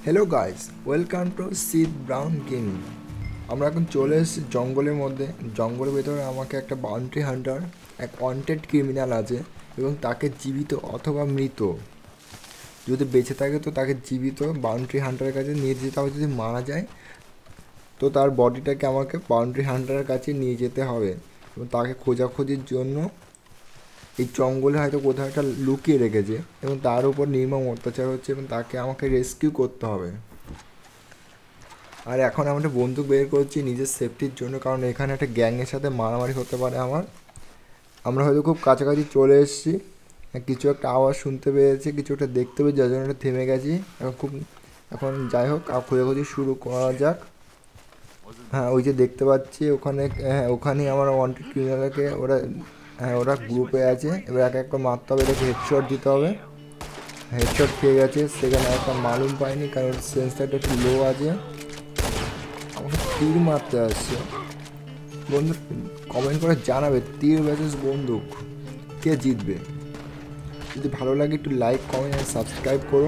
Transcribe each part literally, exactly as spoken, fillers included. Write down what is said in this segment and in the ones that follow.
Hello guys, welcome to Sid Brown gaming. আমরা এখন চলে এসেছি জঙ্গলের মধ্যে। জঙ্গলের ভেতরে আমাকে একটা বাউন্ডারি হান্টার, এক ওয়ান্টেড ক্রিমিনাল আছে এবং তাকে জীবিত অথবা মৃত, যদি বেঁচে থাকে তো তাকে জীবিত বাউন্ডারি হান্টারের কাছে নিয়ে যেতে হবে। যদি মারা যায় তো তার বডিটাকে আমাকে বাউন্ডারি হান্টারের কাছে নিয়ে যেতে হবে এবং তাকে খোঁজাখুঁজির জন্য এই জঙ্গলে হয়তো কোথাও একটা লুকিয়ে রেখেছে এবং তার উপর নির্মম অত্যাচার হচ্ছে এবং তাকে আমাকে রেস্কিউ করতে হবে। আর এখন আমরা বন্দুক বের করছি নিজের সেফটির জন্য, কারণ এখানে একটা গ্যাংয়ের সাথে মারামারি হতে পারে আমার। আমরা হয়তো খুব কাছাকাছি চলে এসেছি, কিছু একটা আওয়াজ শুনতে পেয়েছি, কিছু একটা দেখতে পেয়েছি, যার জন্য থেমে গেছি এখন। খুব এখন যাই হোক, খোঁজাখুঁজি শুরু করা যাক। হ্যাঁ, ওই যে দেখতে পাচ্ছি ওখানে, হ্যাঁ ওখানেই আমার ওয়ান্টেড ক্রিমিনালকে ওরা, হ্যাঁ ওরা গ্রুপে আছে। এবার এক এক করে মারতে হবে, এটাকে হেডশট দিতে হবে। হেডশট খেয়ে গেছে, সেখানে একটা মালুম পাইনি কারণ সেন্সারটা একটু লো আছে। আমাকে তীর মারতে আসছে। বন্ধু কমেন্ট করে জানাবে তীর ভার্সেস বন্দুক কে জিতবে। যদি ভালো লাগে একটু লাইক, কমেন্ট আর সাবস্ক্রাইব করো।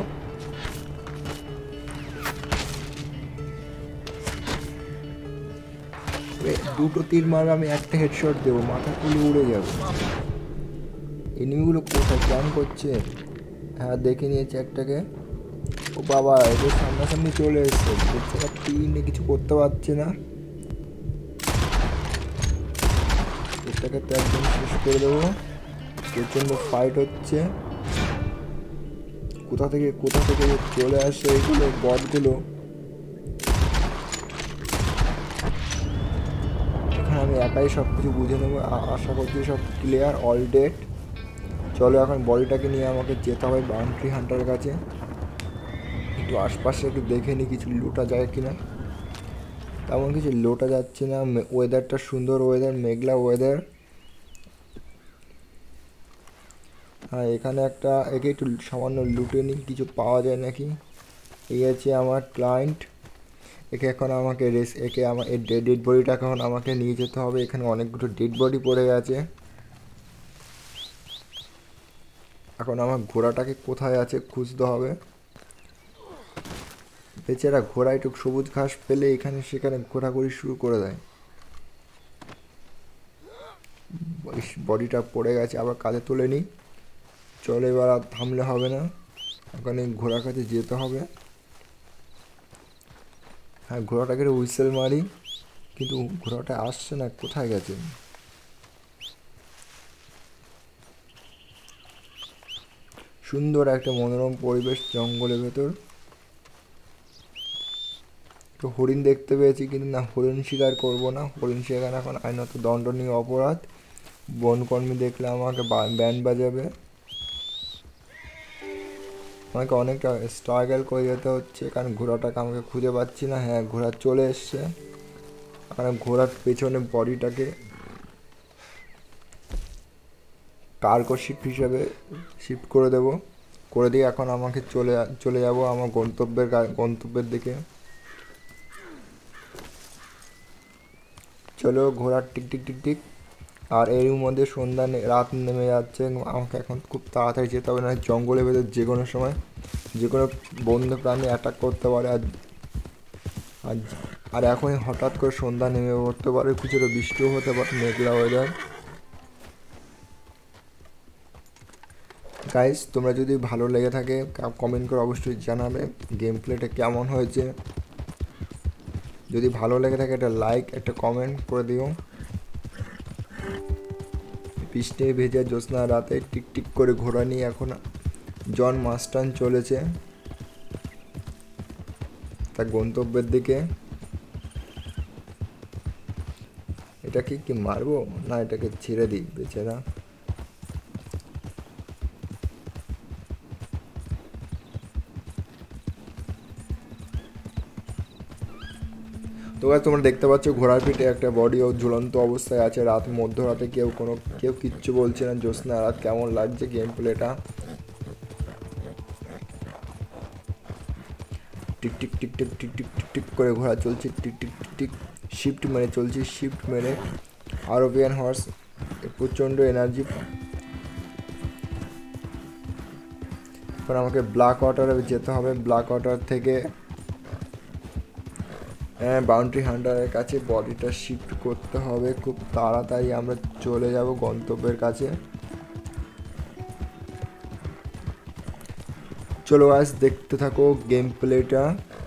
দুটো তীর মারবে, আমি একটা হেডশট দেবো, মাথা তুলে উড়ে যাবে। এনিমিগুলো কোথায় প্ল্যান করছে? হ্যাঁ দেখে নিয়েছে একটাকে। ও বাবা, এদের সামনাসামনি চলে এসছে, দেখছে তীর নিয়ে কিছু করতে পারছে না। এটাকে তো একদম শেষ করে দেবো। প্রচণ্ড ফাইট হচ্ছে। কোথা থেকে কোথা থেকে চলে আসে এগুলো বটগুলো। এখানে আমি একাই সব কিছু বুঝে নেবো। আশা করছি সব ক্লিয়ার, অল ডেট। চলো এখন বডিটাকে নিয়ে আমাকে যেতে হবে বাউন্ডারি হান্টারের কাছে। একটু আশপাশে একটু দেখে নিই কিছু লুটা যায় কিনা। তেমন কিছু লোটা যাচ্ছে না। ওয়েদারটা সুন্দর ওয়েদার, মেঘলা ওয়েদার। হ্যাঁ এখানে একটা, একে একটু সামান্য লুটে নিই, কিছু পাওয়া যায় নাকি। এই আছে আমার ক্লায়েন্ট। একে এখন আমাকে রেস একে আমার এই ডেড বডিটাকে এখন আমাকে নিয়ে যেতে হবে। এখানে অনেকগুলো ডেড বডি পড়ে গেছে। এখন আমার ঘোড়াটাকে কোথায় আছে খুঁজতে হবে। বেচারা ঘোড়া একটু সবুজ ঘাস পেলে এখানে সেখানে ঘোরাঘুরি শুরু করে দেয়। বডিটা পড়ে গেছে, আবার কাঁধে তুলে নিই। চলে এবার আর থামলে হবে না, ওখানে ঘোড়ার কাছে যেতে হবে। হ্যাঁ ঘোড়াটাকে হুইসেল মারি, কিন্তু ঘোড়াটা আসছে না, কোথায় গেছে। সুন্দর একটা মনোরম পরিবেশ জঙ্গলের ভেতর। তো হরিণ দেখতে পেয়েছি, কিন্তু না, হরিণ শিকার করবো না। হরিণ শিকার এখন আইনত দণ্ডনীয় অপরাধ। বনকর্মী দেখলে আমাকে ব্যান্ড বাজাবে। আমাকে অনেকটা স্ট্রাগল করে যেতে হচ্ছে, কারণ ঘোড়াটাকে আমাকে খুঁজে পাচ্ছি না। হ্যাঁ ঘোড়া চলে এসছে। কারণ ঘোড়ার পেছনে বডিটাকে কার্গো শিপ হিসাবে শিফট করে দেব, করে দিয়ে এখন আমাকে চলে চলে যাব আমার গন্তব্যের গন্তব্যের দিকে। চলো ঘোড়ার টিক টিক টিক টিক। আর এর মধ্যে সন্ধ্যা রাত নেমে যাচ্ছে, আমাকে এখন খুব তাড়াতাড়ি যেতে হবে, না জঙ্গলের ভেতর যে কোনো সময় যে কোনো বন্য প্রাণী অ্যাটাক করতে পারে। আর আর এখনই হঠাৎ করে সন্ধ্যা নেমে পড়তে পারে, কিছুটা বৃষ্টিও হতে পারে, মেঘলা ওয়েদার। গাইস তোমরা যদি ভালো লেগে থাকে কমেন্ট করে অবশ্যই জানাবে গেম প্লেটা কেমন হয়েছে। যদি ভালো লেগে থাকে একটা লাইক, একটা কমেন্ট করে দিও। বৃষ্টি ভেজা জ্যোৎস্না রাতে টিকটিক করে ঘোড়া নিয়ে এখন জন মাস্টান চলেছে তার গন্তব্যের দিকে। এটাকে কি মারবো না এটাকে ছেড়ে দিই বেচারা। তো তোমরা দেখতে পাচ্ছ ঘোড়ার পিঠে একটা বডি ও ঝুলন্ত অবস্থায় আছে। রাত মধ্যরাতে কেউ কোনো কেউ কিচ্ছু বলছে না। জ্যোৎস্না রাত কেমন লাগছে গেম প্লেটা। টিক টিক টিক টিক টিক টিক টিক টিক করে ঘোড়া চলছে, টিক টিক টিক টিক। শিফট মেরে চলছি, শিফট মেরে। আরবিয়ান হর্স প্রচণ্ড এনার্জি। এখন আমাকে ব্ল্যাক ওয়াটারে যেতে হবে। ব্ল্যাক ওয়াটার থেকে হ্যাঁ, বাউন্ডারি হান্টারের কাছে বডিটা শিফট করতে হবে খুব তাড়াতাড়ি। আমরা চলে যাব গন্তব্যের কাছে। চলো গাইস, দেখতে থাকো গেম প্লেটা।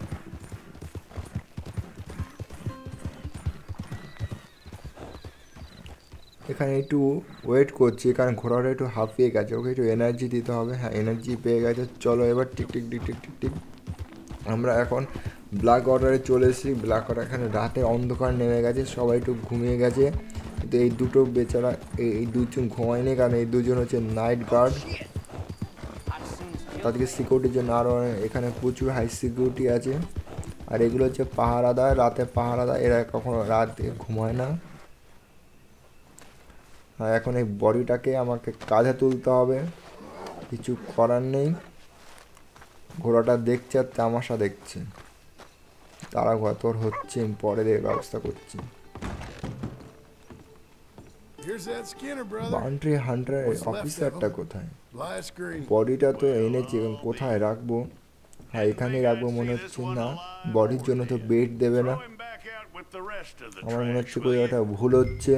এখানে একটু ওয়েট করছি, কারণ ঘোড়াটা একটু হাঁপিয়ে গেছে, ওকে একটু এনার্জি দিতে হবে। হ্যাঁ, এনার্জি পেয়ে গেছে। চলো এবার টিক টিক টিক টিক টিক টিক আমরা এখন ব্ল্যাক ওয়াটারে চলে এসেছি। ব্ল্যাক ওয়াটার এখানে রাতে অন্ধকার নেমে গেছে, সবাই একটু ঘুমিয়ে গেছে, কিন্তু এই দুটো বেচারা এই দুজন ঘুমায়নি, কারণ এই দুজন হচ্ছে নাইট গার্ড। তাদেরকে সিকিউরিটির জন্য আরও এখানে প্রচুর হাই সিকিউরিটি আছে। আর এগুলো হচ্ছে পাহারাদার, রাতে পাহারাদার, এরা কখনো রাতে ঘুমায় না। আর এখন এই বডিটাকে আমাকে কাঁধে তুলতে হবে, কিছু করার নেই। ঘোড়াটা দেখছে আর তামাশা দেখছে, তারা ঘতর হচ্ছে, পরে ব্যবস্থা করছি। বাউন্ডারি হান্টারের অফিসারটা কোথায়? বডিটা তো এনেছি, কোথায় রাখবো? হ্যাঁ, এখানেই রাখবো মনে হচ্ছে। না, বডির জন্য তো বেড দেবে না, আমার মনে হচ্ছে কই ওটা ভুল হচ্ছে।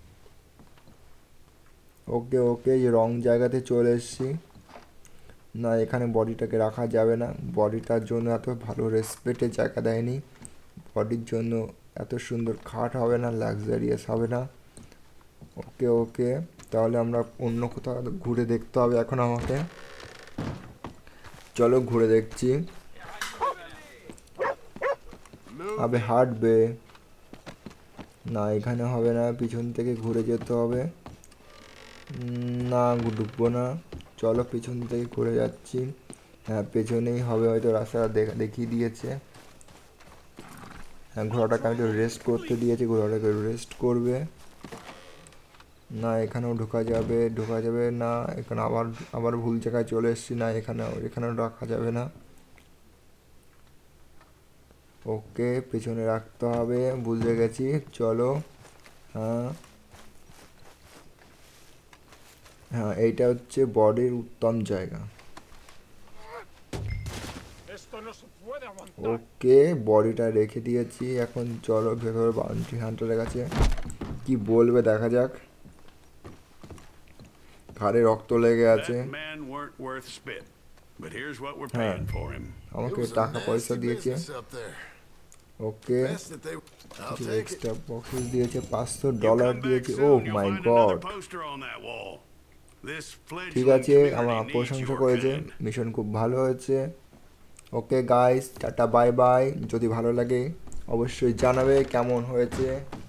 ওকে ওকে, যে রং জায়গাতে চলে এসেছি। না, এখানে বডিটাকে রাখা যাবে না, বডিটার জন্য এত ভালো রেসপেক্টের জায়গা দেয়নি। বডির জন্য এত সুন্দর খাট হবে না, লাক্সারিয়াস হবে না। ওকে ওকে, তাহলে আমরা অন্য কোথাও ঘুরে দেখতে হবে এখন আমাকে। চলো ঘুরে দেখছি। আবে হাঁটবে না, এখানে হবে না, পিছন থেকে ঘুরে যেতে হবে। না, ঢুকবো না, চলো পিছন থেকে ঘুরে যাচ্ছি। হ্যাঁ, পেছনেই হবে হয়তো, রাস্তাটা দেখিয়ে দিয়েছে। হ্যাঁ, ঘোড়াটাকে আমি তো রেস্ট করতে দিয়েছি, ঘোড়াটাকে রেস্ট করবে না। এখানেও ঢোকা যাবে, ঢোকা যাবে না। এখানে আবার আবার ভুল জায়গায় চলে এসেছি। না, এখানে এখানেও রাখা যাবে না। ওকে, পেছনে রাখতে হবে, বুঝে গেছি। চলো। হ্যাঁ হ্যাঁ, এইটা হচ্ছে বডির উত্তম জায়গা। ওকে, বডিটা রেখে দিয়েছি। এখন চলো ভেতরে বাউন্ডারি হান্টারের কাছে, কি বলবে দেখা যাক। ঘাড়ে রক্ত লেগে আছে। হ্যাঁ, আমাকে টাকা পয়সা দিয়েছে। ওকে, কিছু এক্সট্রা বক্সেস দিয়েছে, পাঁচশো ডলার দিয়েছে। ও মাই গড, ঠিক আছে, আমার প্রশংসা করেছে, মিশন খুব ভালো হয়েছে। Okay guys, tata bye bye. যদি ভালো লাগে অবশ্যই জানাবে কেমন হয়েছে।